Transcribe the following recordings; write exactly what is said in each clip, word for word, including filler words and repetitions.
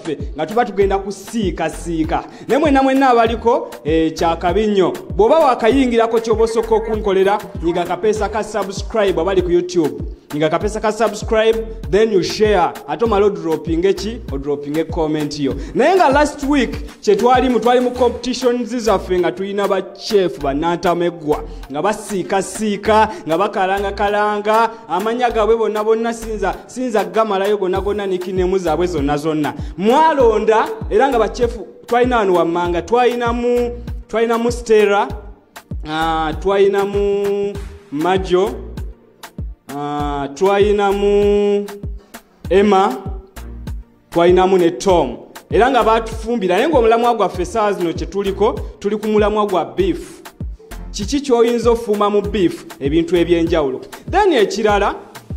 zaffe nga tuba tugenda kusiika siika ne mwenna mwenna abaliko eh, kyakabi nnyo bw'oba wakayingirako ky'oba osooka okunkolera nyiga kapeesa ka subscribe abali ku YouTube nyiga kapeesa ka subscribe then you share ate omala odropping eki odropping comment yo naye nga last week kye twalimu twali mu competitions zaffe nga tulina ba chef bannantameggwa nga basiika siika nga bakalanga kalanga amanya gaabwe bonna bonna sinza sinza gamalayo gonna gonna nikinemu zaabwe zonna zonna mwalonda era nga ba chef twalina wano wammanga twalinamu twalinamu Stella uh, twalinamu Majo uh, twalinamu Emma twalinamu ne Tom era nga batufumbira naye ng'omulamwa gwaffe essaawa zino kye tuliko tuli ku mulamwa gwa beef kiki ky'oyinza ofuma mu beef ebintu ebyenjawulo then ekirala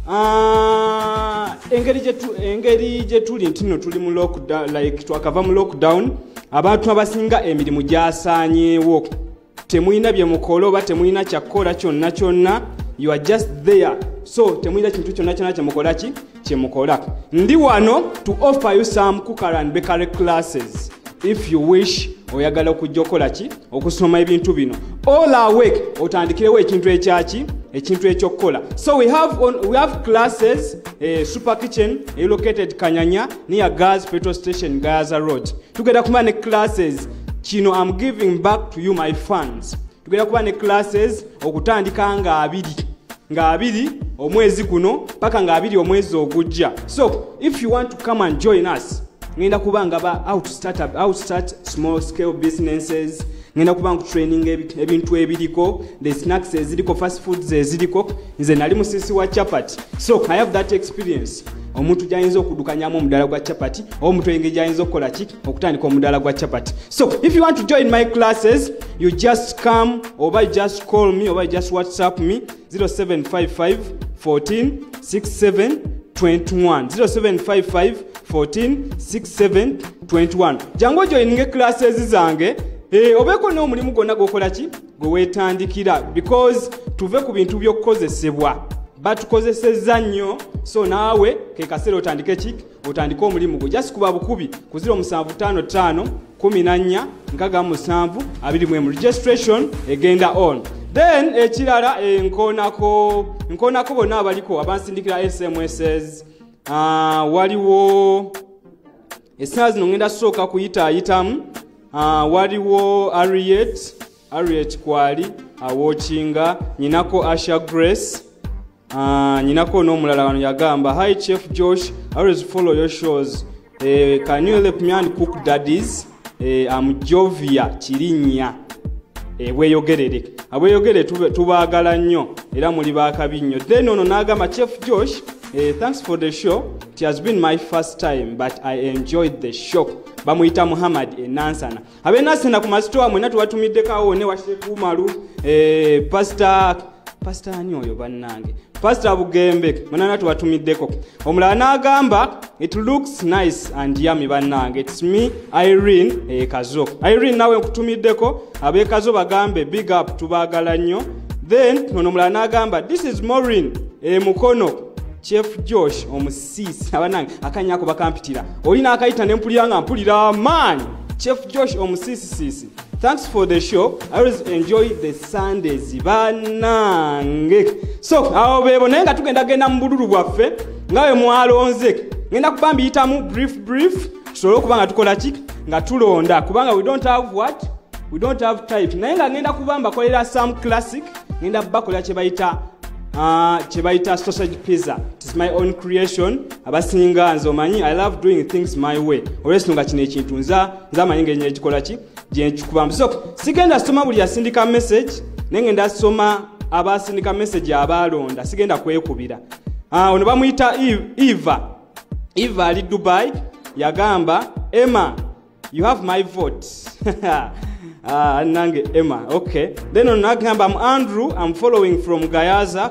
uh, engeri engeri gye tuli nti nno tuli mu lockdown like twakava mu lockdown abantu abasinga emirimu gyasaanyeewo temuyina bye mukola oba temuyina kyakkola kyonna kyonna you are just there so temuyina kintu kyonna kyonna kyemukola ki kyemukola ndi wano to offer you some cookery and bakery classes if you wish oyagala okujja okola ki okusoma ebintu bino all our week otandikirewo ekintu ekyaki ekintu ekyokukola so we have on, we have classes eh, super kitchen eh, located Kanyanya near gas petrol station Gaza Road tugenda kuba ne classes kino I'm giving back to you my fans tugenda kuba ne classes okutandika nga abiri nga abiri omwezi guno paka nga abiri omwezi ogujja so if you want to come and join us ngenda kubanga ba how to start up how to start small scale businesses ngenda kubanga training ebintu ebiriko the snacks eziriko fast foods eziriko nze nali musisi wa chapati so I have that experience omuntu jayinza okudukanyamu omudala gwa chapati omuntu enge jayinza okukola ki okutandika omudala gwa chapati so if you want to join my classes you just come or you just call me or you just WhatsApp me zero seven five five one four six seven two one zero seven five five one four six seven two one jango joining classes zange eh obeko no mulimu gonna gokola ki gwe wetandikira because tuve ku bintu byokozesebwa batukozeseza nnyo so naawe ke kasero otandike ki otandika omulimu go just kuba bukubi ku zero seven five five kumi na nnya nkaga mu seven abiri mu registration egenda on then ekirala enkonako nkonako bonna abaliko abansindikira S M Ss uh, waliwo essaawa zino ngenda sooka kuyita ayitamu uh, waliwo Harriet Harriet kwali awochinga nyinako Asha Grace uh, nyinako n'omulala wano yagamba hi Chef Josh I always follow your shows eh, can you help me and cook daddies eh, I'm Jovia Chirinya eh, weyogerere abweyogerere tubaagala nnyo era muli baakabi nnyo then ono n'agamba Chef Josh eh, thanks for the show it has been my first time but I enjoyed the show bamuyita Muhammad enansana abe nasena ku masitowa mwena tuwatumiddekawo ne washeku malu eh, pastor pastor ani oyo bannange pastor Bugembe mwena tuwatumiddeko omulala n'agamba it looks nice and yummy bannange it's me Irene eh, Kazo Irene nawe nkutumiddeko abe Kazo bagambe big up tubaagala nnyo then ono omulala n'agamba this is Maureen eh, Mukono Chef Josh omusisi abanange akanyako bakampitira olina akayita nempulira nga mpulira man Chef Josh omusisi sisi thanks for the show I always enjoy the Sundays banange so awo bebo naye nga tugenda genda mu bululu bwaffe ngawe mwalonze ngenda kubamba yitamu brief brief tusobole kubanga tukola ki nga tulonda kubanga we don't have what we don't have type naye nga ngenda kubamba kolera some classic ngenda bakola kye bayita Uh, chebaita sausage pizza. It is my own creation. Abasinga nzo manyi I love doing things my way. Olwesi nga kine ekintu nza nza manyinga nye kikola ki je nkikubamba. So sigenda soma buli yasindika message nengenda soma abasindika message abalonda sigenda kwekubira. Ah uh, ono bamuyita Eva. Eva ali Dubai yagamba Emma you have my vote. Ah, nange Emma. Okay. Then on Nagamba, I'm Andrew. I'm following from Gayaza.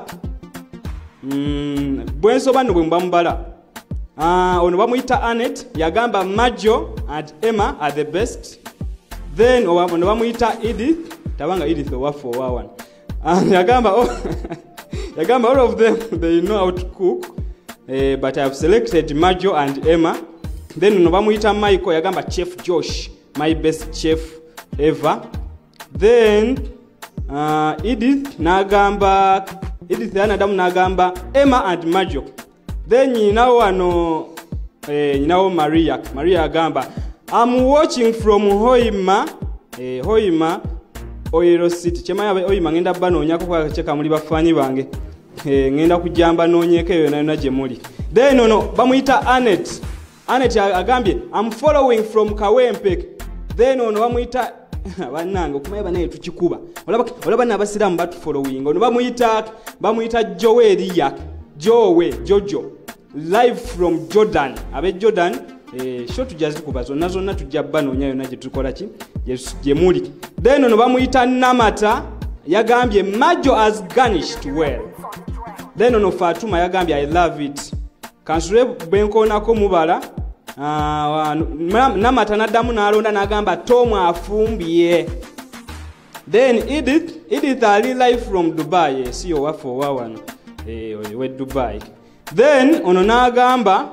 Mm, Bwenso bano bwembambala. Ah, ono bamuita Annette, yagamba Majo and Emma are the best. Then ono bamuita Edith, tabanga Edith wafo wawan. Ah, yagamba oh, yagamba all of them they know how to cook. Eh, but I have selected Majo and Emma. then no bamuyita Michael yagamba Chef Josh, my best chef ever. Then uh, Edith nagamba Edith anadamu nagamba Emma and Majo. Then nyinawo ano eh, nyinawo Maria Maria agamba I'm watching from Hoima eh, Hoima Oiro City. Chema yabe Hoima ngenda banonyako kwa cheka muli bafanyi bange eh, ngenda kujamba nonyeke yona yona gye muli. Then no no bamuyita Annette Annette agambye I'm following from Kawempe. Then ono bamuyita banange okumaye banaye tukikuba olaba olaba nabasiramu batu following ono bamuyita bamuyita Joel yak Jowe Jojo live from Jordan abe Jordan eh sho tujazi kuba zonna zonna tujja banonya yona gye tukola ki gye muli. Then ono bamuyita Namata yagambye Majo has garnished well. Then ono Fatuma yagambye I love it kansule benkonako mubala. Uh, Namata nadamu nalonda nagamba Tom afumbye. Then Edith Edith ali live from Dubai si yo wafo wawano eh we Dubai. Then ono nagamba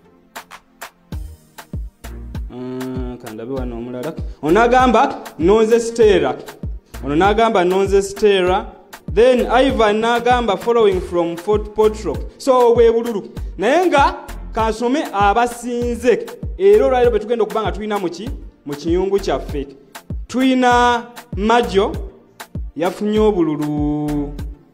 mm, kandabe wano omulala ono nagamba Nonze Stella ono nagamba Nonze Stella. Then Ivan nagamba following from Fort Potro. So we bululu nayenga kansome abasinze ero lero betugenda okubanga tulina muki mu kiyungu kyaffe tulina Majo yafunye obululu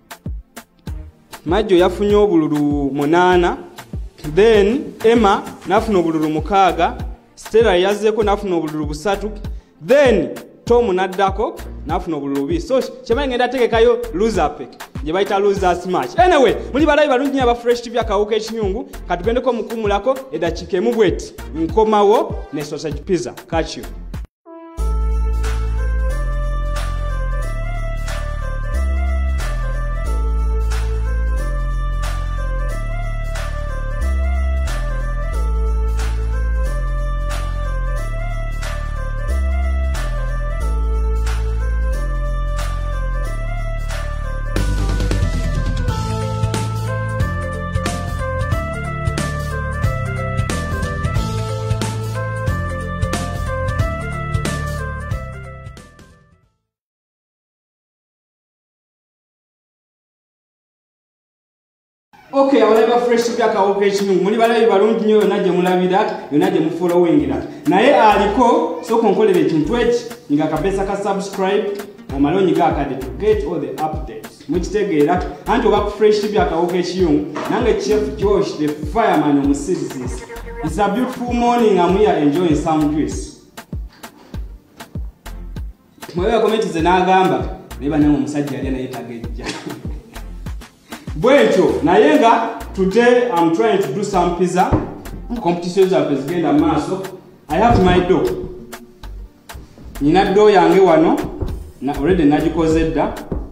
Majo yafunye obululu munana. Then Emma nafuna obululu mukaaga. Stella yazeko nafuna obululu busatu. Then Tom naddako nafuna obululu bubiri. So kyemanye ngenda tegekayo loser pick gye bayita losers match. Anyway muli balayi balungi aba Fresh T V akawuka ekinyungu katugendeko mukumulako eddakiika emu bweti nkomawo ne sausage pizza. Catch you. Okay, awalaba Fresh T V akawuka ekinyungu muli balayi balungi nnyo yonna gye mulabira yonna gye mufollowingira naye aliko soko nkolera ekintu eki nga kapesa ka subscribe omale onyiga akade to get all the updates mukitegeera anti oba ku Fresh T V akawuka ekinyungu nange Chef Josh the fireman omusirisisi. It's a beautiful morning. I'm here enjoying some juice. Mwewe komenti ze nagamba neba nange omusajja yali anayetagejja bwetyo nayenga today I'm trying to do some pizza competitions of zigenda maaso. I have my dough. Nina dough yange wano na already najikoze dda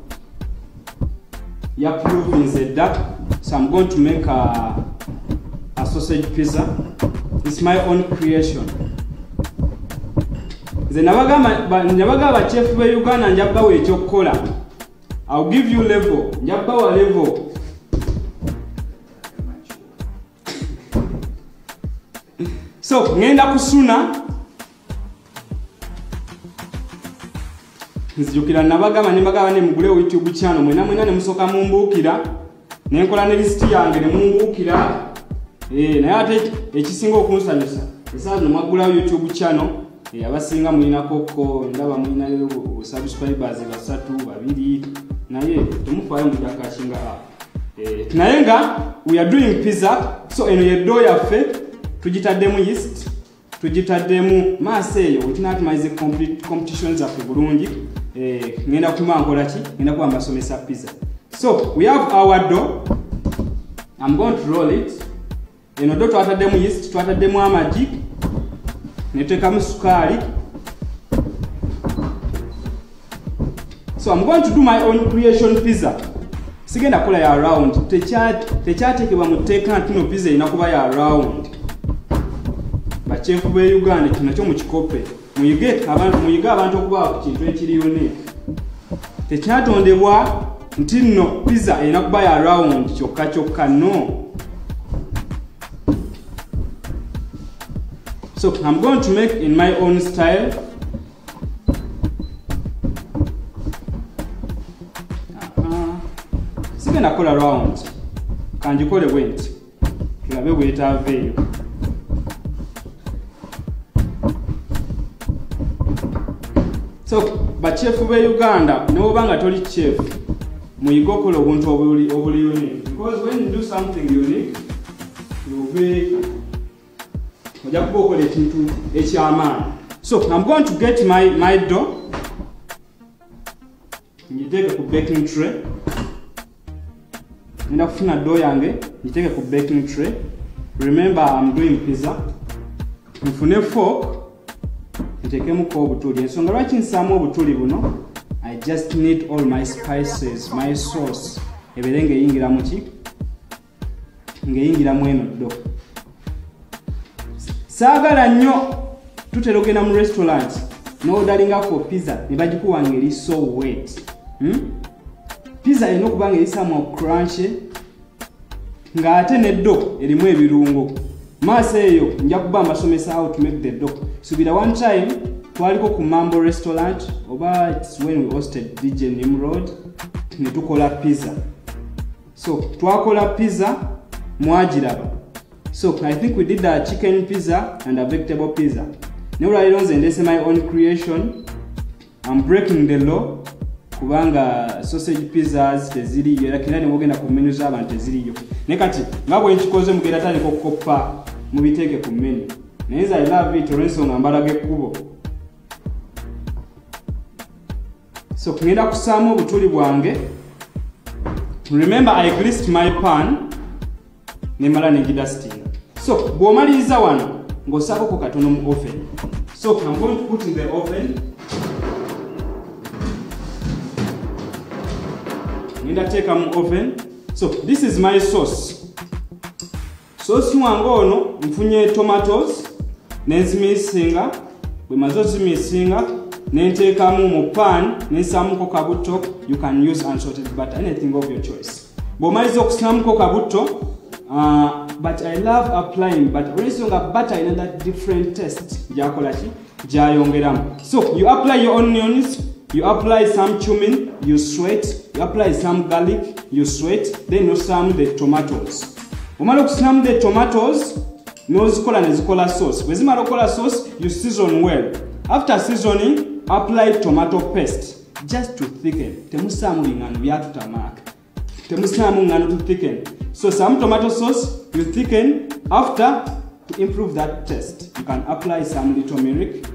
ya province dda. So I'm going to make a, a sausage pizza. It's my own creation. Ze nabagamba nabagamba chef be Uganda njabawe ekyokukola. I'll give you level. Njabawa level. So ngenda kusuna nzijukira nabagamba nembagaba ne mugule YouTube channel mwena mwena ne musoka mumbukira nenkola ne list yange ne mumbukira eh naye ate ekisinga okunsanyusa esaza nomagula YouTube channel eh abasinga mulina koko ndaba mulina subscribers basatu babiri naye tumufayo mujakashinga eh tunayenga we are doing pizza. So eno yedo yaffe tujitaddemu yeast tujitaddemu maaseyo utinatimize complete competitions of bulungi eh ngenda kuma nkola ki ngenda kwa masomesa pizza. So we have our dough. I'm going to roll it. Eno dough twataddemu yeast twataddemu amagi netekamu sukali. So I'm going to do my own creation pizza. Sigenda kola ya round techat techatekebwa muteka ntino pizza inakuba ya round. Bachefu be Uganda kinakyo mu kikope muyige abantu muyiga abantu okuba ku kintu ekiriyone tekyatondebwa nti nno pizza erina kuba ya round kyokka kyokka no. So I'm going to make in my own style. Uh-huh. Sigenda kola round. Kanjikole bwenti. Tulabe bwetaaveeyo. So bachefu be Uganda n'obanga toli chef muyiga okola obuntu obuli obuli unique, because when you do something unique you'll be oja kuba okola ekintu ekyamaanyi. So I'm going to get my my dough, njiteeke ku baking tray. Nina kufuna dough yange njiteeke ku baking tray. Remember I'm doing pizza. Nfune fork ntekemu ko obutuli. Ensonga lwaki nsaamu obutuli buno, I just need all my spices, my sauce ebere ng'eyingira mu ki ng'eyingira mu eno dough. Saagala nnyo tutera ogenda mu restaurant n'odalinga for pizza ne bagikuwa ng'eri so wet. Hmm? Pizza erina okuba ng'erisaamu crunchy ng'ate ne dough erimu ebirungo. Maaso eyo nja kuba mbasomesa how to make the dough. Subira one time twaliko ku Mambo restaurant, oba it's when we hosted D J Nimrod, ne tukola pizza. So twakola pizza mwagiraba. So I think we did a chicken pizza and a vegetable pizza. Neolwaliro nze ndese my own creation. I'm breaking the law kubanga sausage pizzas teziriyo era kira ne mugenda ku menu z'abantu teziriyo. Ne kati nga bwe nkikoze mugenda tandika okukoppa mubiteeke ku menu. Naye I love it olw'ensonga mbalaga ekkubo. So ngenda kusaamu obutuli bwange. Remember I greased my pan nemala negidustinga. So bw'omaliriza wano ng'osaako katono mu oven. So I'm going to put in the oven. Ngenda teeka mu oven. So this is my sauce. Sauce wange ono nfunye tomatoes nenzimisinga, bwe maze ozimisinga nenteekamu mu pan nensaamuko kabuto. You can use unsalted butter, anything of your choice. Bw'omaliza okusaamuko kabuto, uh, but I love applying butter. Olw'ensonga butter ina that different taste gyakola ki gyayongeramu. So you apply your onions, you apply some cumin, you sweat, you apply some garlic, you sweat, then you sum the tomatoes. Omala okusaamu the tomatoes, nozikola nezikola sauce. Bwe zimala okola sauce, you season well. After seasoning, apply tomato paste just to thicken. Temusaamu ngano byatutamaaka. Temusaamu ngano to thicken. So some tomato sauce you thicken. After, to improve that taste, you can apply some little milk.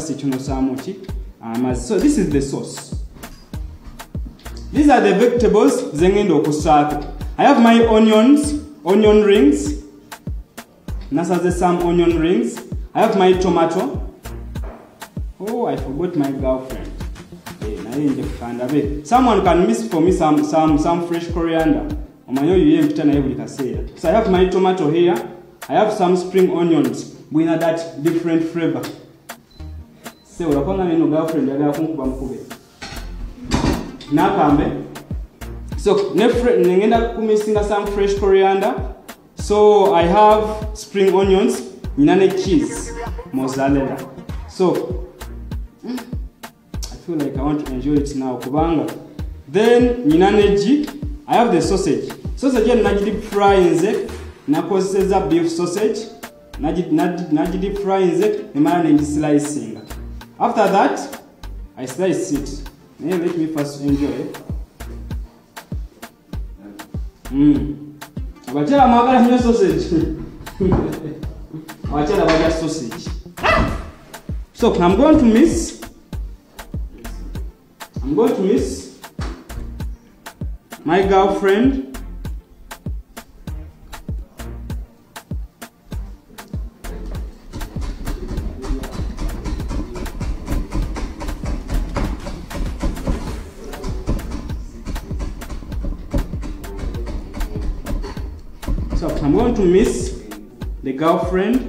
So this is the sauce. These are the vegetables zengendo okusaako. I have my onions, onion rings. Nasaze some onion rings. I have my tomato. Oh, I forgot my girlfriend. Someone can miss for me some some some fresh coriander. So I have my tomato here. I have some spring onions. We know that different flavor. So we are going to girlfriend. Nakambe. So nengenda kumisinga some fresh coriander. So I have spring onions, ninane cheese, mozzarella. So I feel like I want to enjoy it now. Kubanga. Then ninane ji. I have the sausage. Sausage here naji deep fry nze. Nakozesa beef sausage. Naji naji deep fry nze. Nemala nengi slicing. After that, I slice it. Now let me first enjoy. Mmm. Abachela magala nyo sausage. Abachela bagala sausage. So I'm going to mix. I'm going to mix my girlfriend. So I'm going to mix the girlfriend.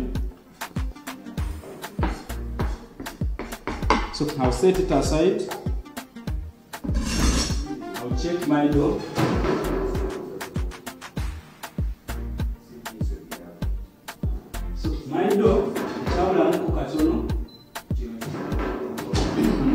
So I'll set it aside. I'll check my dough. So my dough,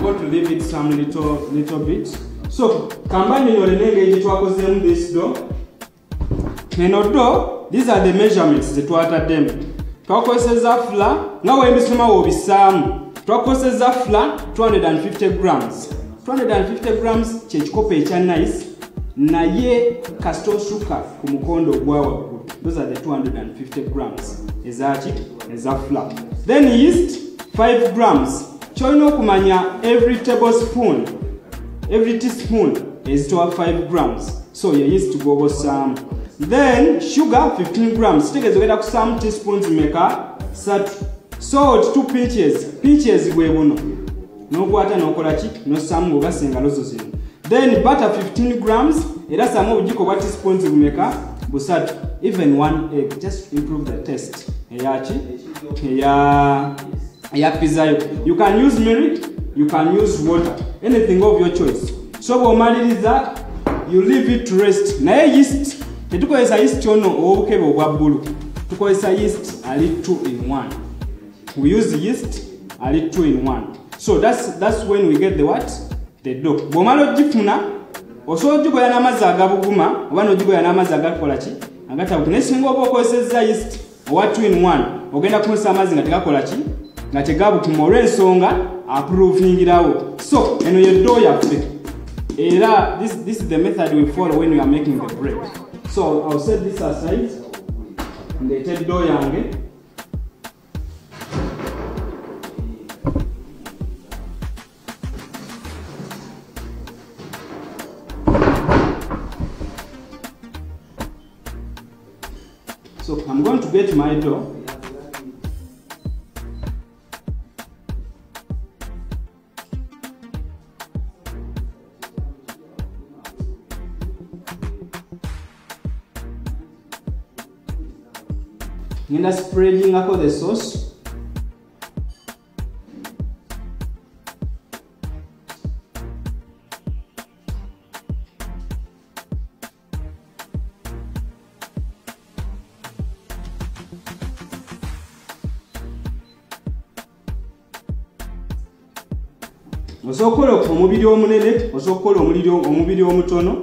going to leave it some little little bit. So kambani yolenenge yitwakozemu this dough. Eno dough, these are the measurements that twatademu. Twakozesa flour nga wembisoma obisamu. Twakozesa flour two hundred fifty grams. two hundred fifty grams kyekikopo ekya nice naye kasito suka ku mukondo ogwa waggulu. Those are the two hundred fifty grams ezaki eza flour. Then yeast five grams. Kyolina okumanya every tablespoon, every teaspoon is five grams. So your yeast to go some. Then sugar fifteen grams. Take a some teaspoons meka sat. Salt two pinches. Pinches gwe buno. No kwata no kolachi no samu obasenga lozo zino. Then butter fifteen grams. Era samu ujiko wa teaspoons meka busatu. Even one egg just to improve the taste. Eyachi ya ya pizza. You can use milk, you can use water, anything of your choice. So bw'omaliriza you leave it to rest. Naye yeast tetukozesa yeast ono obukebe obwa bbulu. Tukozesa yeast ali two in one. We use yeast ali two in one. So that's that's when we get the what? The dough. Bw'omala ogifuna osobola ogigoya n'amazzi agabuguma oba n'ogigoya n'amazzi agakola ki agatabuka. Naye singa oba okozesezza yeast owa two in one ogenda kunsa amazzi nga tegakola ki nga tegabukuma olw'ensonga aprovingirawo. So eno ye dough yaffe. Era this this is the method we follow when we are making the bread. So I'll set this aside. Ndete dough yange. So I'm going to get my dough. Ngenda spreading ako the sauce. Osokola omubiri omunene, osokola omubiri omubiri omutono.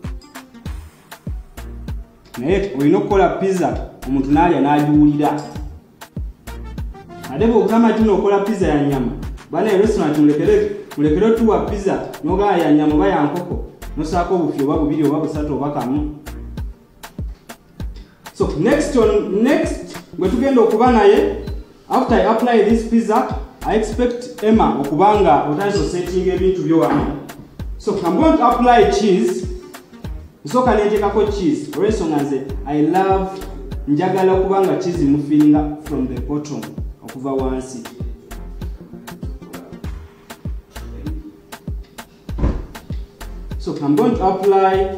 Naye olina okukola pizza omuntu n'alya n'agiwulira. Ate bw'ogamba nti n'okola pizza ya nyama, bana e restaurant mulekere mulekere tuwa pizza n'ogamba ya nyama oba ya nkoko n'osaako obufi oba bubiri oba busatu oba kamu. So next on next gwe tugenda okuba naye, after I apply this pizza, I expect Emma okubanga otazo setting ebintu byo wano. So I'm going to apply cheese. Nsoka nentekako cheese. Olw'ensonga nze I love njagala okubanga cheese mufiringa from the bottom okuva wansi. So I'm going to apply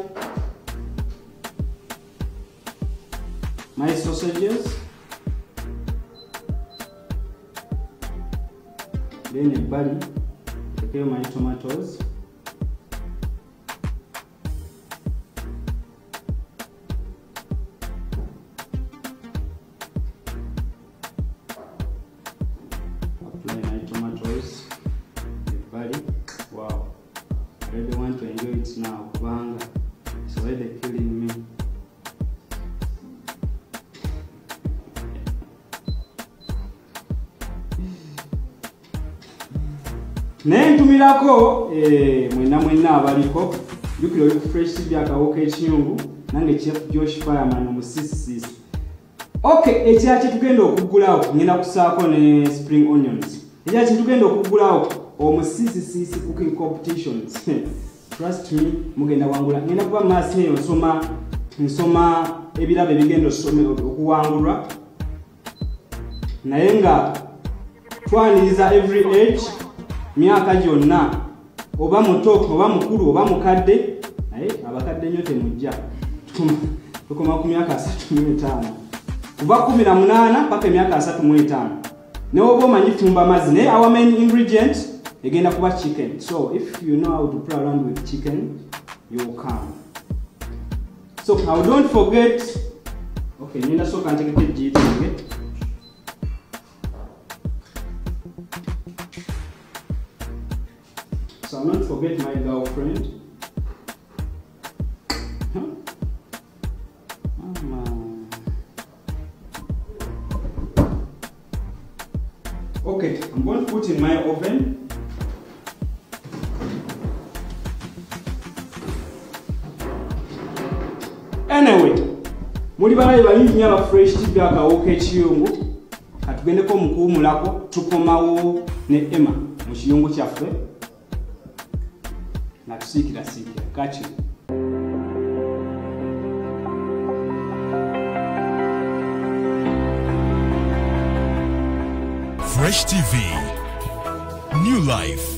my sausages. Then a bali, prepare my tomatoes. Apply my tomatoes, the bali. Wow, I really want to enjoy it now. Kubanga, it's already killing me. Nentumirako eh mwena mwena abaliko jukiro fresh byakawoka ekinyungu nange chef Josh Fireman omusisi. Okay, ekyachi tugenda okugulawo ngenda kusaako ne spring onions. Ekyachi tugenda okugulawo omusisi sisi cooking competitions. Trust me, mugenda wangula. Ngenda kuba maasi neyo nsoma nsoma ebirabe bigenda osome okuwangulwa. Naye nga twaniriza every age myaka gyonna oba muto oba mukulu oba mukadde naye abakadde nyo temujja tukoma ku myaka asatu mu etaano kuva kumi na munaana paka myaka asatu mu etaano ne oba omanyi tumba mazzi naye our main ingredient egenda kuba chicken. So if you know how to play around with chicken you can. So I don't forget. Okay, nina so kan take it jiti nge. So I'll not forget my girlfriend. Huh? Um, okay, I'm going to put in my oven. Anyway, muri balayi balingi nnyo aba fresh T V akawuka ekiyungu katugendeko mu kuwumulako tukomawo ne Emma mu kiyungu kyaffe natusiikirasiikira kaki Fresh T V, new life.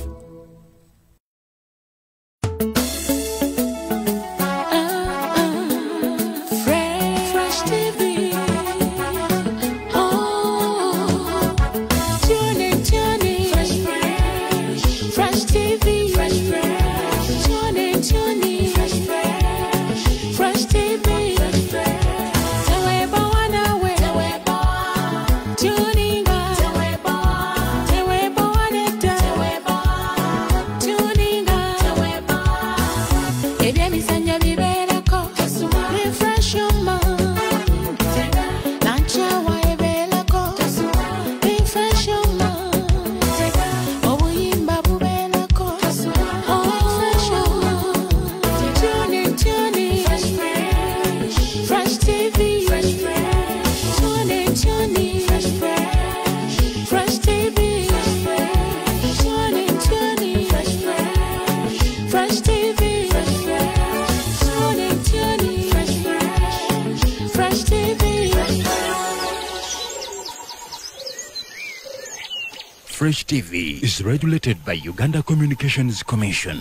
Fresh T V is regulated by Uganda Communications Commission.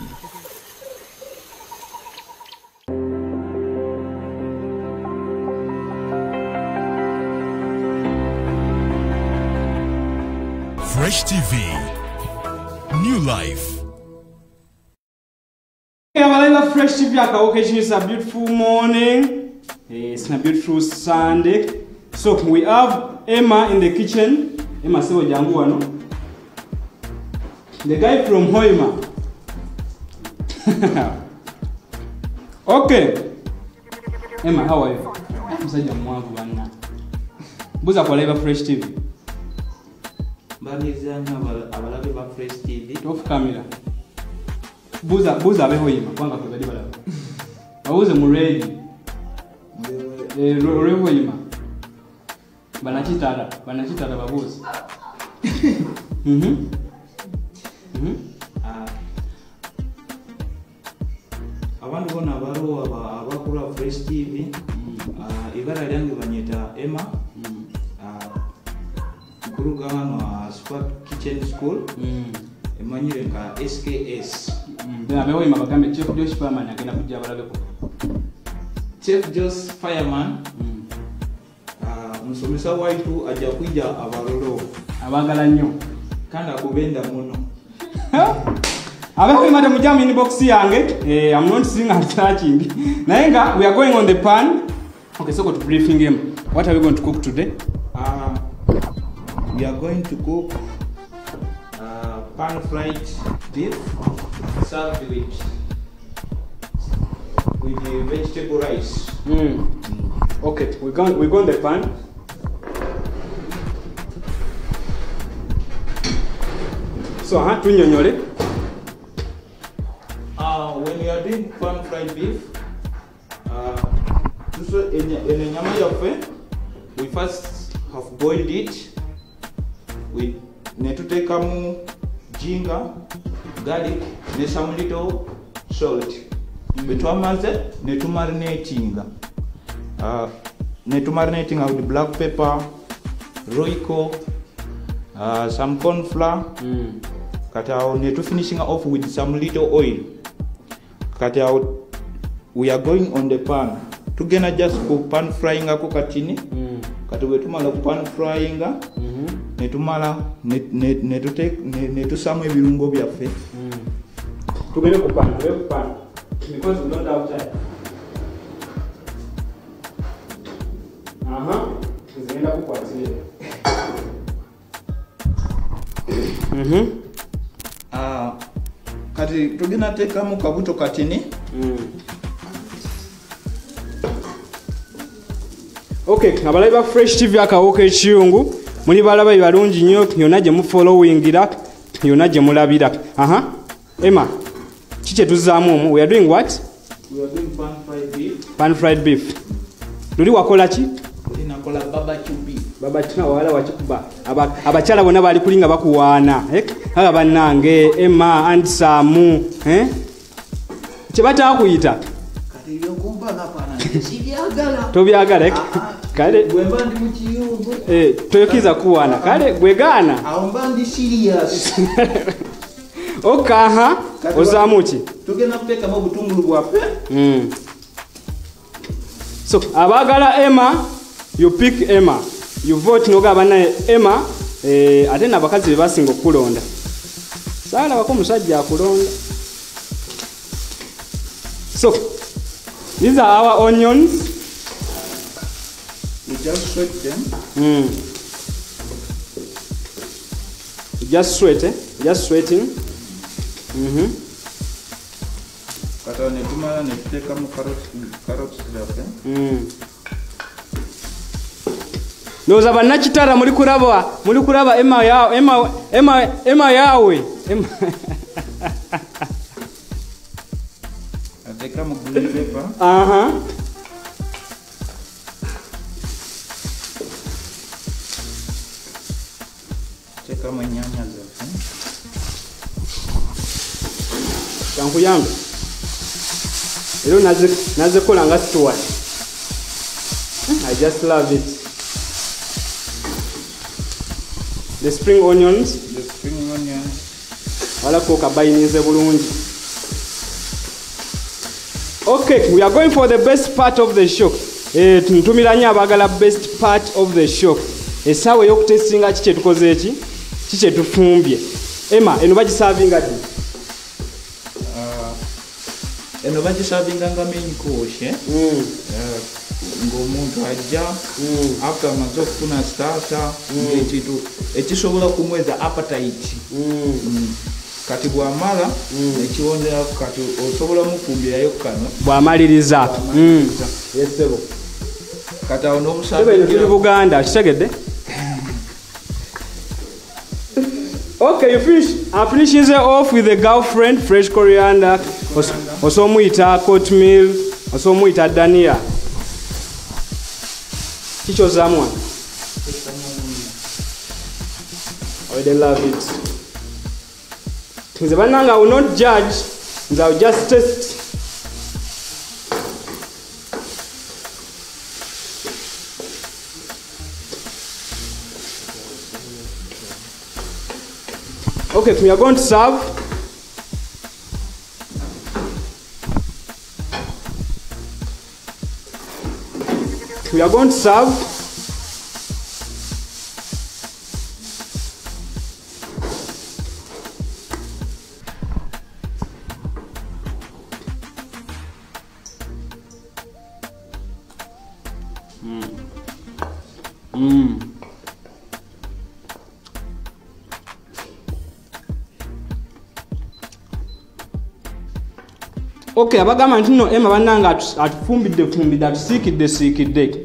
Fresh T V, new life. Hey, I love Fresh T V. It's a beautiful morning. It's a beautiful Sunday. So we have Emma in the kitchen. Emma sewa jangu wano. The guy from Hoima. Okay. Emma, how are you? Msaja mwangu bana. Buza kwa live Fresh T V. Banizanya abalabe ba Fresh T V. Off camera. Buza buza abe Hoima kwanga kwa badi bala. Bauze mu ready. Eh ro Hoima. Bana chitara, bana chitara babuze. Mhm. Mhm. Ah. Abantu bona baro abakura Fresh T V. Ah ibara lyange banyeta Emma. Ah kuruga hano Spark Kitchen School. Mm. Emanyire ka S K S. Then abewe mabagambe Chef Josh Fireman agenda kujja balabeko. Chef Josh Fireman. Mm. Ah musomesa waitu aja kuija abalolo. Abagala nnyo. Kanda kubenda muno. Abewe made mujam inbox yange. Eh I'm not seeing her searching. Naenga we are going on the pan. Okay, so go to briefing him. What are we going to cook today? Uh, we are going to cook uh, pan-fried beef served with with the vegetable rice. Mm. Okay, we go we go on the pan. So ha tunyonyole. Uh, when you are doing pan-fried beef, uh, we first have boiled it. We need to take some ginger, garlic, and some little salt. We need to marinating. Uh, need to marinating with black pepper, roiko, uh, some corn flour. Mm. Cut need to finishing off with some little oil. Cut out. We are going on the pan. Tugena just cook pan frying ako katini. Mm. Kati wetumala pan frying. Mhm. Netumala net net netu take netu samwe birungo byaffe. Mm. Tugene ku pan, we ku pan. Because we don't have time. Aha. Tuzenda ku kwatire. Mhm. Ah kati tugenda teekamu kabuto katini. Mm. Okay, abalabi ba Fresh T V akawuka ekiyungu muli balaba balungi nnyo yonna gye mufollowingira yonna gye mulabira. Aha. Emma, kiki tuzaamu omwo? We are doing what? We are doing pan fried beef. Pan fried beef. Luli wakola ki? Luli nakola barbecue beef. Barbecue wala wakikuba. Abakyala bonna bali kulinga bakuwaana. Eh? Aba bannange Emma and Samu, eh? Kye batakuyita? Kati yokumba napana. Sibyagala. Tobyagala. Kale gwemba ndi mu kiyungu. Eh, toyokiza kuwaana. Kale gwegana. Awo mba ndi serious. Okaha ozaamu ki? Tugenda kuteekamu obutungulu bwaffe. Mm. So abagala Emma, you pick Emma. You vote nogaba naye Emma, eh, ate n'abakazi be basinga okulonda. Saala bako musajja akulonda. So these are our onions. We just sweat them. Mm. Just sweat, eh? Just sweating. Mhm. Kata ne tumala ne tuteekamu carrots carrots zaffe. Mm. Noza bannakitara muli kulaba muli kulaba Emma ya Emma Emma Emma yawe Emma. Ateekamu green pepper. Aha. Teekamu ennyaanya zaffe. Kankuyambe. Ero naze naze kola nga steward. I just love it. The spring onions. The spring onions. Wala ko kabayinize bulungi. Okay, we are going for the best part of the show. Eh, tuntumira nnyo abagala best part of the show. Esawe y'okutesinga kiki tukoze eki? Kiki tufumbye. Emma, eno bagisavinga ddi? Uh, eno bagisavinga nga main course, eh? Mm. Uh, ng'omuntu ajja mm. after amaze okufuna starter mm. ekintu ekisobola kumweza appetite. Mm. Mm. Kati bwamala mm. ekiwondera kati osobola mufumbirayo kano bwamaliriza. Mm. Yesebo. Kati awo n'obusabe tuli Buganda kitegedde. Okay, you finish. I'm finishing it off with the girlfriend, fresh coriander, also muita oatmeal, also muita dania. Kicho zamwa. I really love it. Nzebananga, I will not judge, I will just taste. Okay, we are going to serve. We are going to serve. Mm. Mm. Okay, abagamba nti no Emma bannanga atufumbidde fumbidde atusiikidde siikidde.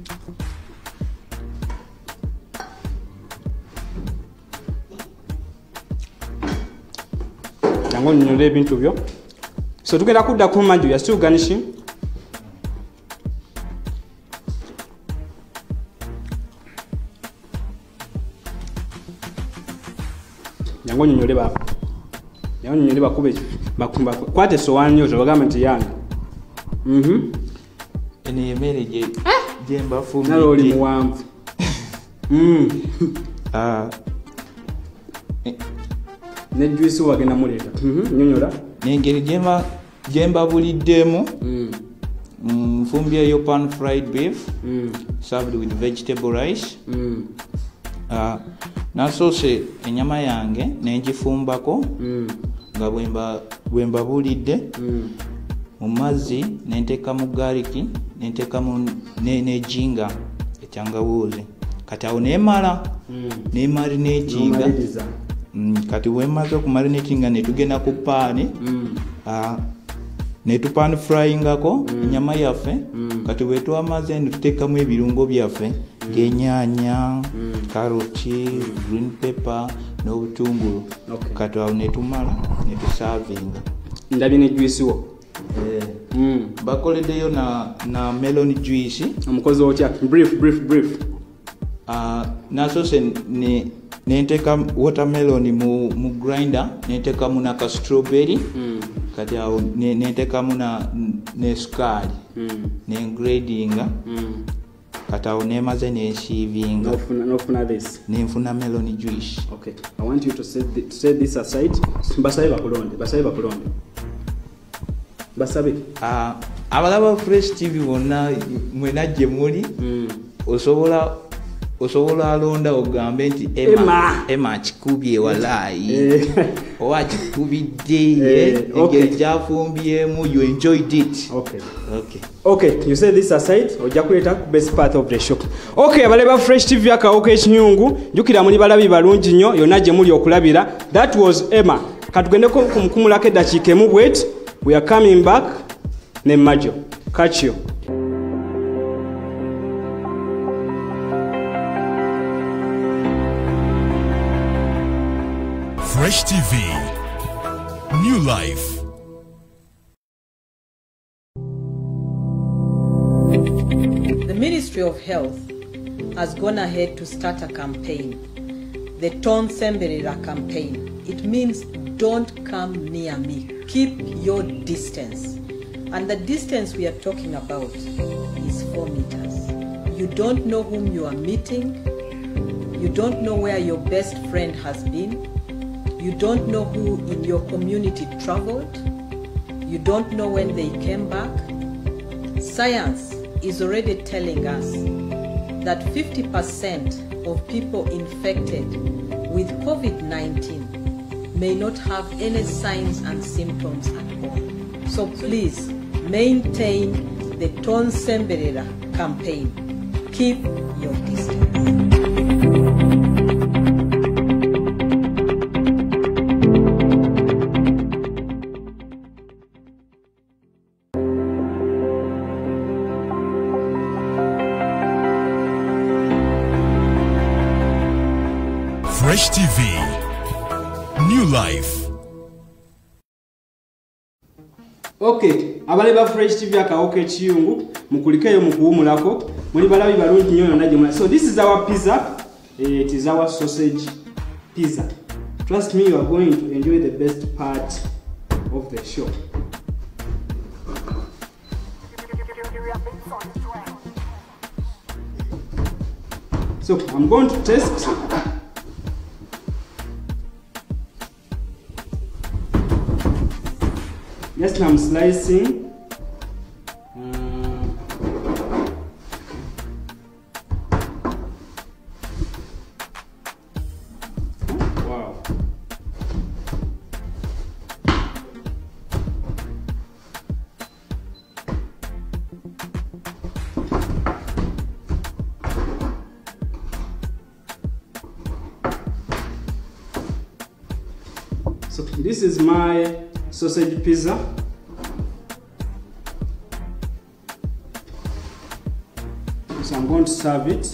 Jangu nnyonnyola ebintu byo. So tugenda kudda ku manju, you are still garnishing. Jangu nnyonnyola ba. Jangu nnyonnyola bakube bakumba kwate sowaani yote bagamba nti yange. Mhm. Eno emmere gye gye mbafumbidde. Nalo oli muwanvu. Mm. Ah. Ne juice wagenda muleeta. Mhm. Nnyonnyola. N'engeri gyemba gyemba buliddemu. Mm. Nfumbye yo pan fried beef. Mm. Served with vegetable rice. Mm. Uh, nasoose ennyama yange nengifumbako Mm. nga bwemba bwemba bulidde Mm. mu mazzi nenteekamu garlic nenteekamu ne, ne jinga ekyangawuuzi kati awo neemala Mm. neemari n'ejinga mm, kati wemaze okumarinatinga netugenda ku paani mm. uh, netupan fryingako mm. nyama yaffe mm. kati wetwamaze netutekamu ebirungo byaffe mm. genyanya mm. karoti mm. green pepper n'obutungulu okay. kati awo netumala netusavinga ndabye ne juice wo eh mm. bakoleddeyo na, na melon juice omukozi otya brief brief brief uh, nasose ne nenteka watermelon mu, mu grinder nentekamu naka strawberry mm. kati awo nentekamu na ne sukali mm. nengradinga mm. kati awo nemaze nensiivinga nofuna this nenfuna melon juice. Okay, I want you to set, the, to set this aside. Basabe bakulonde basabe bakulonde basabe uh, abalaba Fresh T V bonna mwena gye muli mm. osobola osobola alonda ogambe nti Emma Emma kikubye walayi owa kikubidde engeri gyafumbyemu you enjoyed it. Okay. Okay. Okay, you say this aside ojja kuleta best part of the show. Okay, abaleba Fresh T V akawoka ekinyungu jukira muli balabi balungi nnyo yonna gye muli okulabira. That was Emma. Katugendeko kumukumulako eddakiika emu bwet. We are coming back ne Majo. Catch you. Fresh T V, new life. The Ministry of Health has gone ahead to start a campaign, the Tonsemberera campaign. It means don't come near me. Keep your distance. And the distance we are talking about is four meters. You don't know whom you are meeting. You don't know where your best friend has been. You don't know who in your community traveled. You don't know when they came back. Science is already telling us that fifty percent of people infected with COVID nineteen may not have any signs and symptoms at all. So please maintain the Tonsemberera campaign. Keep your distance. Fresh T V, new life. Okay, abaleba Fresh T V akawoka ekiyungu mukulikeyo mukuwumulako muli balabi balungi nnyo yonna gye muli. So this is our pizza. It is our sausage pizza. Trust me, you are going to enjoy the best part of the show. So I'm going to test. Yes, I'm slicing. Um, wow. So this is my sausage pizza. So I'm going to serve it.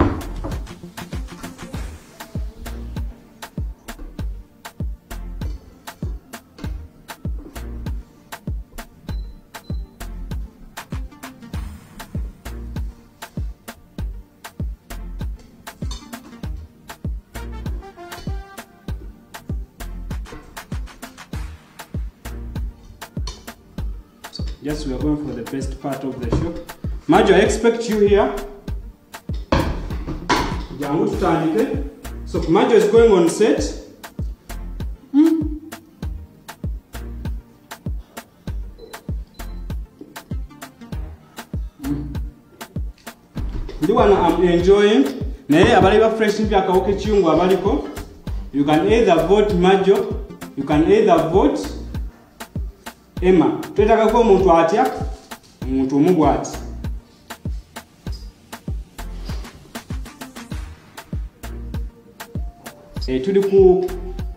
Yes, we are going for the best part of the show. Majo, I expect you here. So Majo is going on set. Hmm. The one I'm enjoying. Naye abaliba Fresh T V akawoka ekiyungu abaliko. You can either vote Majo, you can either vote Emma. Twetaka ko omuntu atya? Omuntu omubwati. Eh tuli ku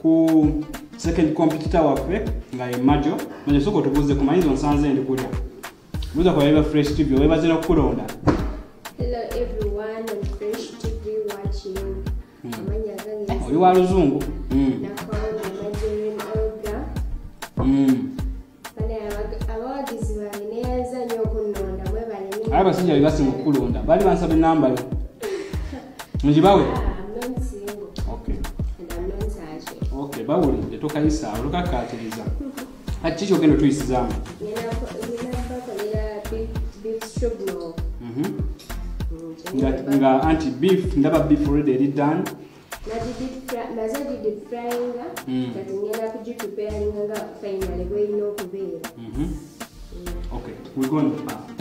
second competitor waffe nga ye Majo. Majo soko tubuze ku mayinzo nsanze ndi kulya. Buza kwa Eva Fresh T V webaze no kulonda. Hello everyone on Fresh T V watching. Amanya gange. Oli wa luzungu. Mm. Nakawona Majorin Olga. Mm. Bane abawagizi bange neyanza nnyo okunonda mwebale nnyo. Aba sinja bibasi mu kulonda. Bali bansaba namba yo. Njibawe. I'm not single. Okay. And I'm not searching. Okay, bawulidde tokayisa olukakkaatiriza. Ati kiki ogenda tuyisizaamu? Ngenda ngenda bakolera beef beef stroganoff. Mhm. Nga nga anti beef ndaba beef already eri done. Naze did frying kati ngenda kugipreparinga nga finally gweyina okubeera. Mhm. Okay, we're going to uh,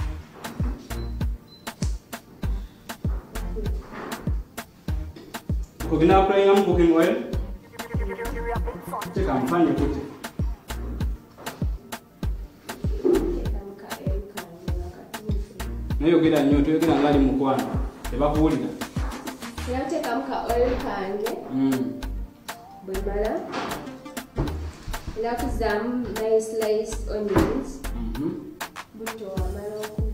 Cooking up playing cooking oil. Take a pan put it. Nayo gera nnyo toyogera ngali mukwano. Tebakuwulira. Nateekamu ka oil kange. Mm. Bwe mala era kuzaamu nice sliced onions. Mhm. Buto wamala okujja.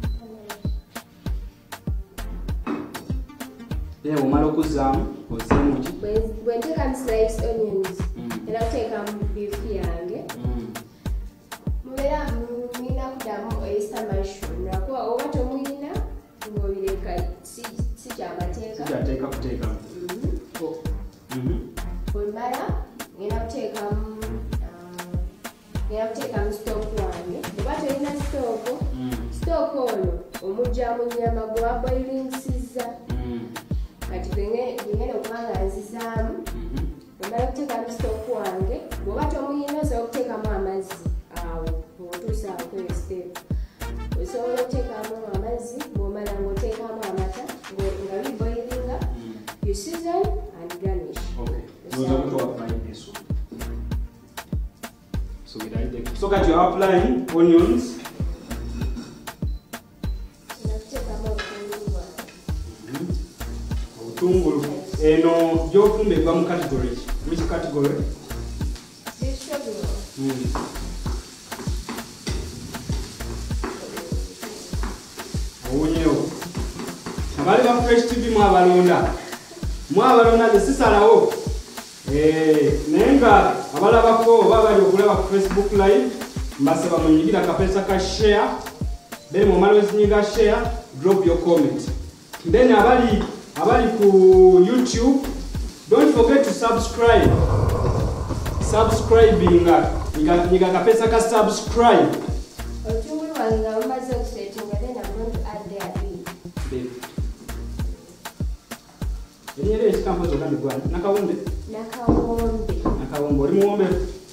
Era omala okuzaamu ozeemu ki? Bwe nteekamu sliced onions Mm. era kuteekamu beef yange. Mm. Mubeera mulina kuddamu oyster mushroom lwakuba oba tomulina ng'obireka si si kyamateeka. Sikyateeka kuteeka. Mhm. Bwe mala ngenda kuteekamu ah, ngenda kuteekamu sitooku wange. Oba tolina sitooku, Mm. sitooku ono omugyamu nnyama gwaboilingisizza. Mm. Kati ngenda okuba nga nzizaamu. Mhm. Bwe mala kuteekamu sitooku wange, bw'oba tomulina osobola okuteekamu amazzi awo bw'otuusa awo kweyo siteepu. Osobola okuteekamu amazzi bw'omala ng'oteekamu amata nga biboilinga. You season and garnish. Okay. Those are what we apply this one. So we write there. So that you are applying onions. Nakuteekamu obutungulu. Obutungulu. Eno gy'ofumba eva mu category. Which category? Beef stroganoff. Mm. Owunyewo. Abali ba Fresh T V mwabalonda. Mwabalonda besisalawo. Eh, naye nga abalabako oba bali okulaba ku Facebook live mbasaba munyigira akapesa ka share. Then mwamala wezinyiga share, drop your comment. Then abali abali ku YouTube, don't forget to subscribe. Subscribing nga nyiga kapesa ka subscribe. Obutungulu bwange nga bumaze okusetinga then I'm going to add their beef. Erinyere ekikampo zonna migwana nakawunde Nakawombe. nakawombe oli muwombe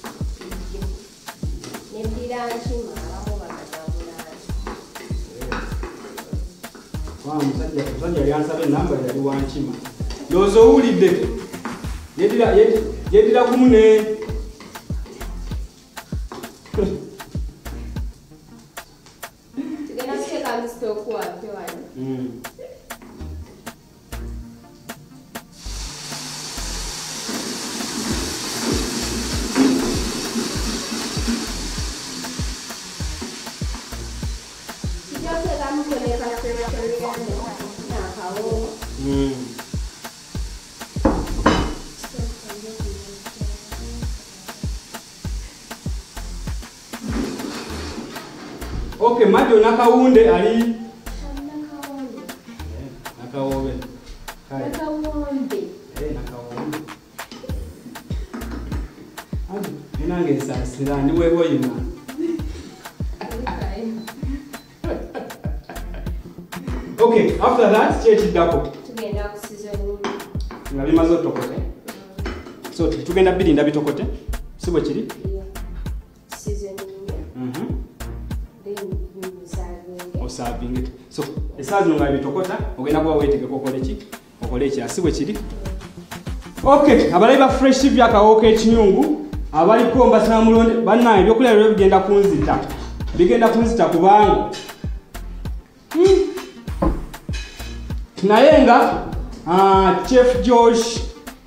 Neddira nkima abamu bakagabulanga. wa musajja musajja yali ansaba enamba yali wankima ndowooza owulidde yeddira yeddira gumu ne Tugenda kuteekamu sitooku waffe wano. Mm. Kijja kuteekamu ne kafereferiane n'akawoowo. Mm. Okay, Majo nakawunde ali Nakawombe. nakawombe kale Nakawombe. eh nakawombe aje ninange nsasira ndi wewe yina okay after that kyetiddako Tugenda kusizoninga. nga bimaze otokote so tugenda birinda bitokote si bwe kiri Seasoninga. Mhm. Then you serve it. Osavinga it. So esaazi nga bitokota ogenda kuba weetegeka okole ki okole ekyasi bwe kiri. Okay, abalabi ba Fresh T V akawooka ekinyungu abaliko mbasaba mulonde bannange ebyokulya lero bigenda kunzita bigenda kunzita kubanga hmm. naye nga uh, Chef Josh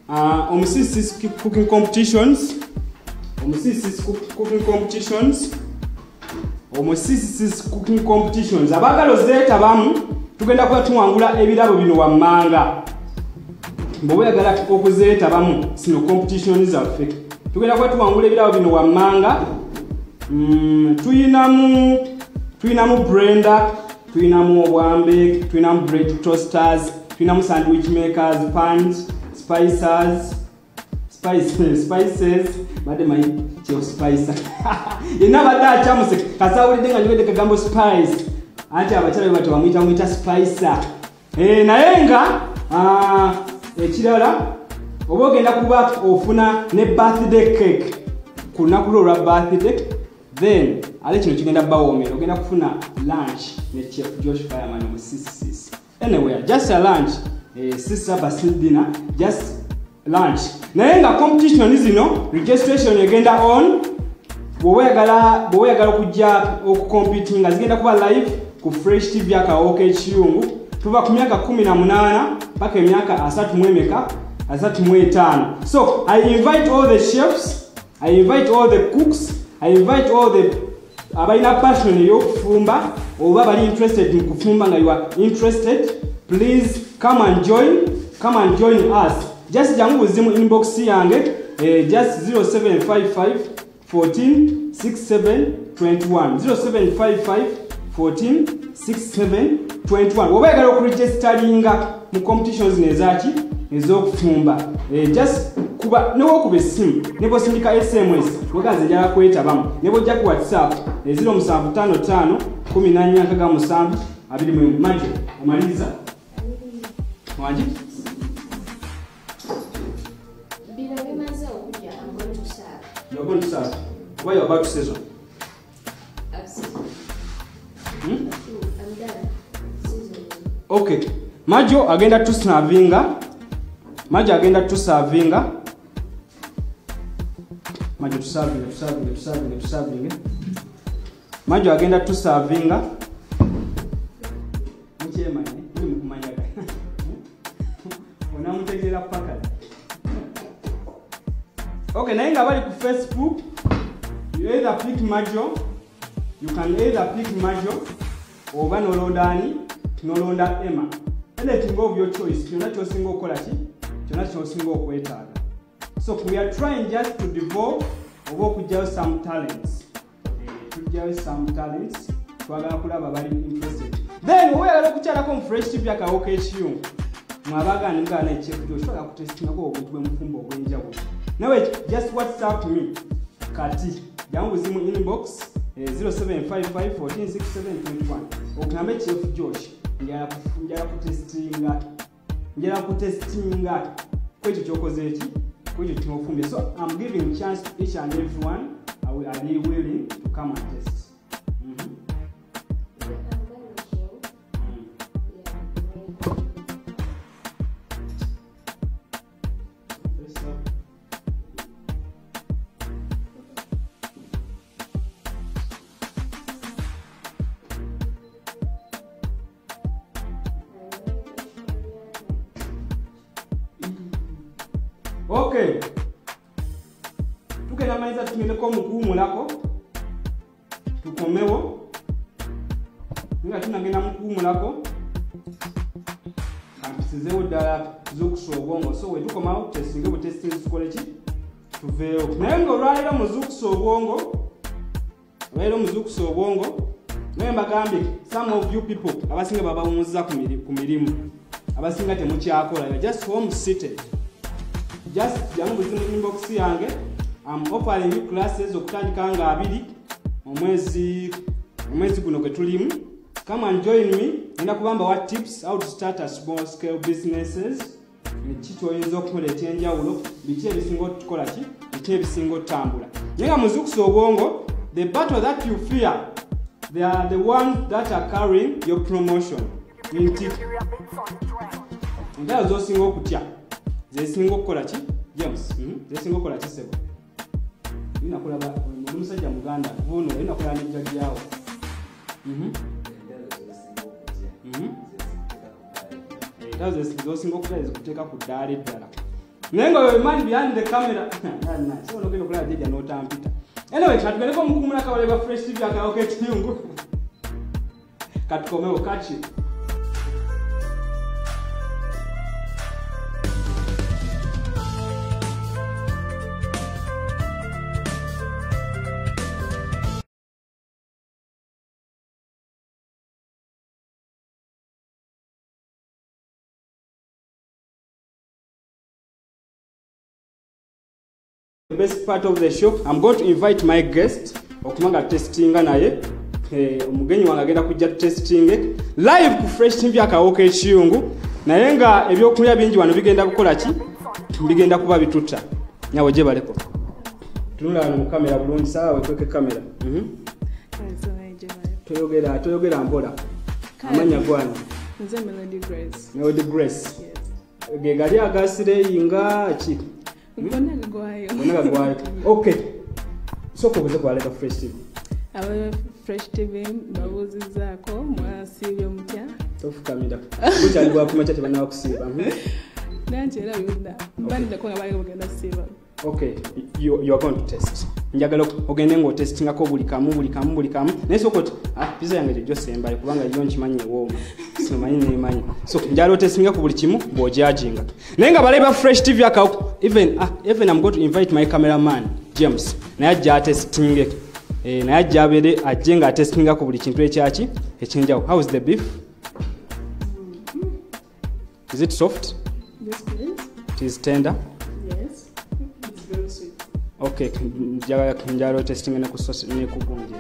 uh, omusisis cooking competitions omusisis cooking competitions omusisis cooking competitions abagala ozeetabamu tugenda kuba tuwangula ebirabo bino wammanga bw'oba oyagala okuzeetabamu sino competition zaffe tugenda kuba tuwangula ebirabo bino wammanga mm, tuyinamu tuyinamu blender tuyinamu obwambe tuyinamu bread toasters tuyinamu sandwich makers pans spicers spices spices bade mai chef spicer ina bada chamuse kasawulide nga njogede kagambo spice ati abachalo bati bamwita mwita spicer eh nayenga ah ekirala obogenda kuba ofuna ne birthday cake kunakulo lwa birthday then ale kino kigenda bawomera ogenda kufuna lunch ne chef Josh Fireman mu six anyway just a lunch eh sisa basil dinner just lunch nayenga competition zino registration egenda on bweyagala bweyagala kujja okucompete nga zigenda kuba live ku Fresh T V akawoke kiyungu tuva ku myaka kumi na munana paka emyaka asatu mwemeka asatu mwetano. So I invite all the chefs, I invite all the cooks, I invite all the abaina passion y'okufumba oba bali interested in kufumba nga you are interested, please come and join come and join us. Just jangu buzimu inbox yange eh, just zero seven five five one four six seven two one zero seven five five one four six seven two one. Oba yagala okuregisteringa mu competitions nezaki ezokufumba eh, just kuba newo kuba sim nebo sindika S M S wekaze njala kwetabamu nebo jja ku WhatsApp eh, zero seven five five one zero nine nine seven abiri mu majo omaliza wanji bino bimaze okujja I'm going to serve. You're going to serve. Why are you about to say so? I've seen. Hmm? I'm done. Season. Okay. Majo agenda to servinga. Majo agenda to servinga. Majo to serving, to serving, to serving, to serving. Majo agenda to servinga. Mchema ni, ni mkumanyaga. Unamutegela paka. Okay, nainga bali ku Facebook. You either pick Majo, you can either pick Majo or Nolondani, Nolonda Emma. Anything of your choice, you're not your single quality, you're not your single quota. So we are trying just to develop or work with just some talents. To just some talents, to are interested. Then we are looking at Fresh T V akawoke kiyungu. Mwabaga nga na chef Josh wala kutestinga ko obutwe mufumbo obwenjawo. Now just WhatsApp me kati jangu zimu inbox eh, zero seven five five one four six seven two one okunambe chef Josh njala njala kutestinga njala kutestinga kwecho chokoze eki kwecho kimofumbe. So I'm giving chance to each and everyone. I will are they willing to come and test. Mhm. Okay. Tukena maiza tumeleko mukumu lako. Tukomewo. Nga tunagenda mukumu lako. Kampisezewo dala zukusobongo. So we tukoma out testing we testing college tuveyo. Naye ngo ralira muzukusobongo. Ralira muzukusobongo. Naye mbagambe some of you people abasinga baba muzza ku mirimu. Abasinga temukyakola. Just home seated. Just jangu zimu inbox yange. I'm offering you classes okutandika nga abiri omwezi omwezi guno kwe tulimu. Come and join me. Nenda kubamba what tips how to start a small scale businesses. Ekito oyinza okukola ekyenjawulo biki ebisinga tukola ki biki ebisinga tambula. Yenga muzukuso obwongo the battle that you fear they are the ones that are carrying your promotion. Nti Nga zosinga okutya zesinga okukola ki James mm zesinga okukola ki sebo ina kulaba omusajja muganda vuno ina kulaba n'ejjagi yawo mhm mhm ndazo zosinga okukola ezikuteeka ku ddaala eddala Nengo man behind the camera. Nah, nah. So no gonna play DJ no time Peter. Anyway, katupeleka mkumula kawale ba Fresh T V akaoke chiyungu. Katukomeo catch you. The best part of the show, I'm going to invite my guest okumanga testinga naye eh omugenyi wange agenda kujja testing live ku Fresh T V akawoka ekiyungu naye nga ebyokulya bingi wano bigenda kukola ki bigenda kuba bituta nyawo je baleko tunula wano mu kamera bulungi sawa wekweke kamera mhm toyogera toyogera mpola amanya gwana nze Melody Grace Melody Grace yes ge gali agasire inga ki Mbona gwayo. Mbona gwayo. Okay. So ko buze kwaleka Fresh T V. Aba Fresh T V babuzi zako mwasibyo mutya. Tofukamira. Kuchali bwa kuma chate bana wakusiba. Nanje era yunda. Mbani ndako nga bali kugenda siba. Okay, you you are going to test. Njagala ogende ngo testing ako buli kamu buli kamu buli kamu. Neso ko ah pizza yange jo semba kubanga yo nchimanyi wo. So manyi ne manyi. So njalo testing ako buli kimu bo judging. Nenga baleba Fresh T V aka even ah even I'm going to invite my cameraman James. Na ya testing eh na ya abere ajenga testing ako buli kintu ekyachi ekyenjawo. How is the beef? Is it soft? Yes please. It is tender. Yes. It's very sweet. Okay, njagala njalo testing ne ku sauce ne ku bunje.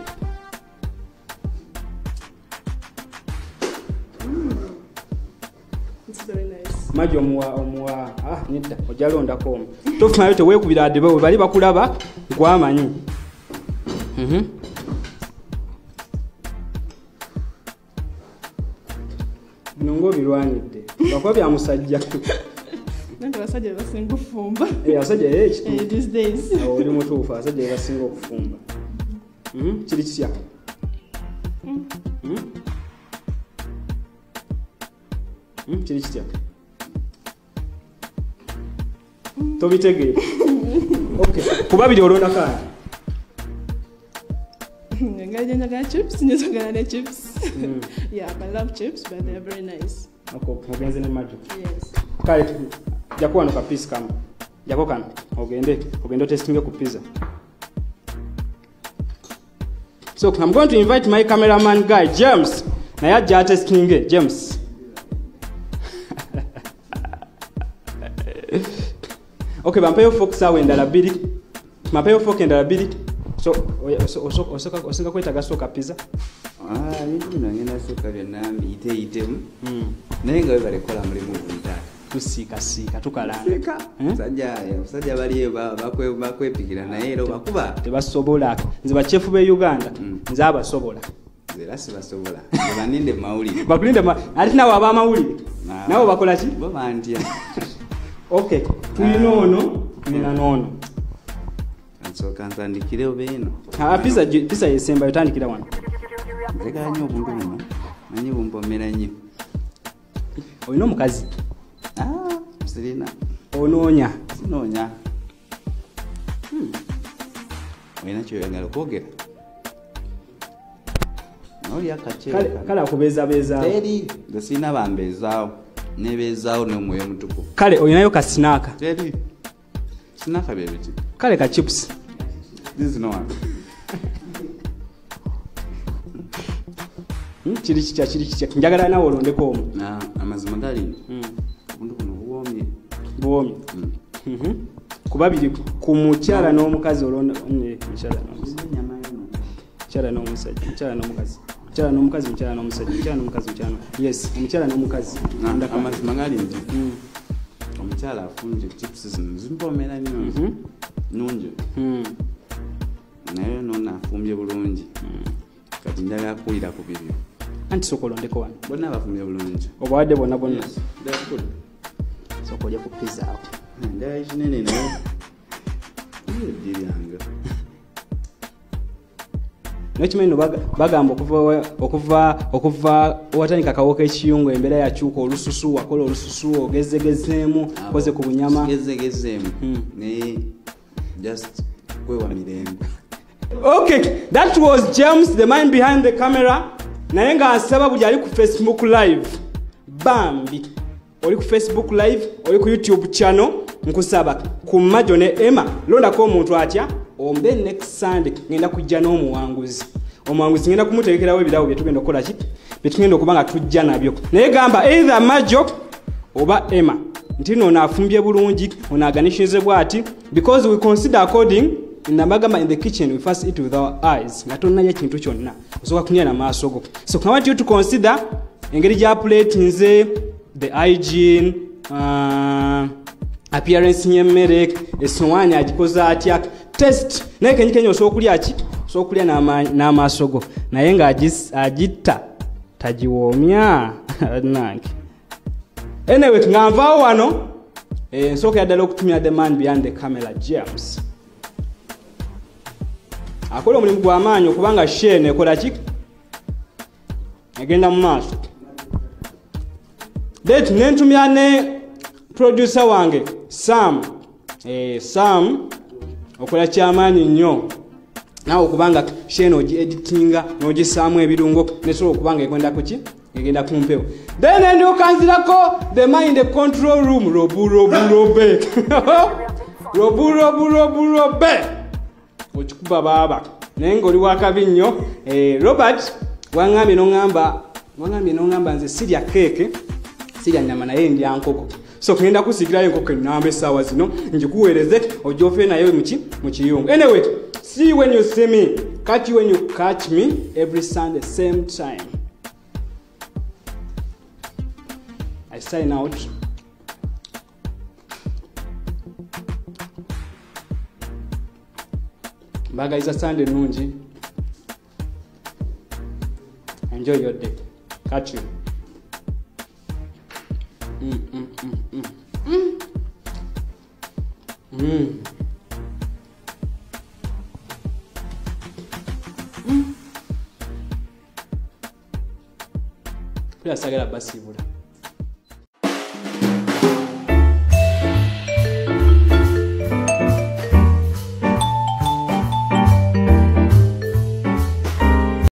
It's very nice. Majo muwa omuwa ah nidda ojalo ndako. Tofuna yote we kubira adebe bali bakulaba gwamanyi. Mhm. Nongo birwanidde. Bakwa bya musajja. Nanga basajja basinga kufumba. Eh asajja eh kitu. Eh these days. Awo oli mutuufu asajja basinga okufumba. Mhm kiri kisya. Mhm. Mhm kiri kisya. Tobitege. Okay, kuba bili olonda kana. Ngaje nyaga chips, nyaga na chips. Yeah, I love chips but they are very nice. Ako mugenze ne majo. Yes. Kale jakuwa no kapisi kama. Jako kana ogende ogende testing ku pizza. So I'm going to invite my cameraman guy James. Na ya ja testing James. Okay, bampayo focus awe ndala bili. Mapayo focus ndala bili. So osoka osoka osoka kwetaga soka pizza. Ah, niku nangena soka byanambi ite itemu. Mm. Nenga bale kola mulimu kuntaka. Tusika sika tukalanga. Sajja ya sajja bali bakwe bakwepikira na ero bakuba. Tebasobola. Nze bachefu be Uganda. Nze abasobola. Zera sibasobola. Baninde mawuli. Bakulinde ma ati nawo aba mawuli. Nawo bakola ki? Bo bantia. Okay, tulinono, tulina nono. So kantandikire obeno. Ah pizza pizza yesemba yotandikira wano. Zeka nyo bundumu. Manyi bumpomera nyo. Oyino mukazi. Ah, sirina. Ononya. Sinonya. Hmm. Oyina kyo yangalo kogera. Noli akache. Kale kala kubeza beza. Teri, ndasina bambezao. Nebezao no moyo mutuko. Kale oyinayo ka sinaka. Teri. Sinaka bebiti. Kale ka chips. This is no one. Hmm chiri chicha chiri chicha njagala nawo olondeko omu. Na amazima gali. Mm. Bundu kuno buwomye. Buwomye. Mhm. Kubabiri ku mukyala n'omukazi olonda ne mukyala n'omukazi. Nyama yono. Mukyala n'omusajja, mukyala n'omukazi. Mukyala n'omukazi, mukyala n'omusajja, mukyala n'omukazi, mukyala. Yes, omukyala n'omukazi. Na amazima gali ndi. Mm. Omukyala afunje chips zino zimpomera nnyo. Mhm. Nunje. Mhm. Naye nona afumbye bulungi. Kati njagala kuwulira ku bibyo. Anti sokolondeko wano. Bonna bafumbye bulungi. Obwadde bonna bonna. That's good. Sokolya ku pizza awo. Ndala kinene naye. Iyo diri yanga. Nokimanyi no bagamba okuva okuva okuva watandika kawoka ekiyungu embera yakyuka olususu wakola olususu ogezegezeemu koze ku bunyama gezegezeemu ne just kwewa mirembe. Okay, that was James, the man behind the camera. Naye nga asaba buli ali ku Facebook live bambi oli ku Facebook live oli ku YouTube channel nkusaba ku Majo ne Emma londako omuntu atya ombe next Sunday ngenda kujja n'omuwanguzi omuwanguzi ngenda kumuteekerawo ebirawo bye tugenda okukola ki bye tugenda okuba nga tujja nabyo naye gamba either Majo oba Emma nti no naafumbye bulungi onaaganishize bwati because we consider according Nabagamba in the kitchen we first eat with our eyes. Ngatonanya kintu kyonna. Osoka kunya na maaso go. So I want you to consider engeri ja plate nze the hygiene uh, appearance nyemmere esowanya agikoza atya test naye kenyikenyo osoka kulya ki osoka kulya na na maaso go naye nga agitta tajiwomya nange. Anyway ngava wano eh nsoka yadala okutumya the man behind the camera James. Akola omulimu gw'amaanyi okubanga shene ekola ki egenda mu maaso det nentumya ne producer wange Sam eh Sam okola kyamaanyi nnyo nawe okubanga shene ogi editinga n'ogisaamu ebirungo nesobola okubanga egenda ku ki egenda ku mpewo then ndio kanzirako the man in the control room robu robu robe robu robu robu robe okikuba baba naye ng'oli wakabi nnyo eh, Robert wangambye n'ongamba wangambye n'ongamba nze sirya keeke sirya nyama naye ndya nkoko so kugenda kusigirayo enkoko ennamba essaawa zino ngikuweereze ojofe nayo muki mu kiyungu anyway see when you see me catch you when you catch me every Sunday same time. I sign out. Bagaiza Sunday nungi. Enjoy your day. Catch you. Mm, mm, mm, mm. Mm. Mm. Mm. Pia sagala basibula.